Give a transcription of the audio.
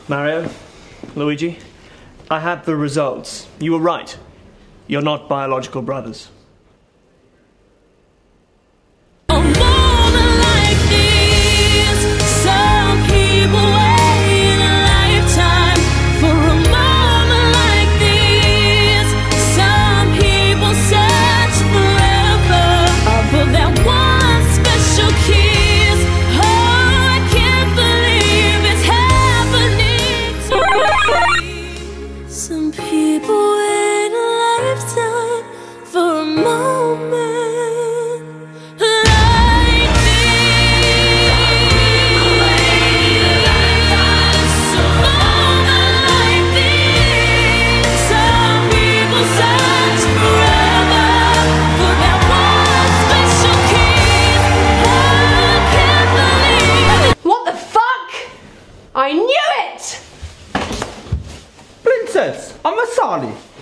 Mario, Luigi, I have the results. You were right. You're not biological brothers. Some people wait a lifetime for a moment like this. Some people search forever for that one special kiss. I can't believe it. What the fuck? I knew it! Princess, I'm sorry.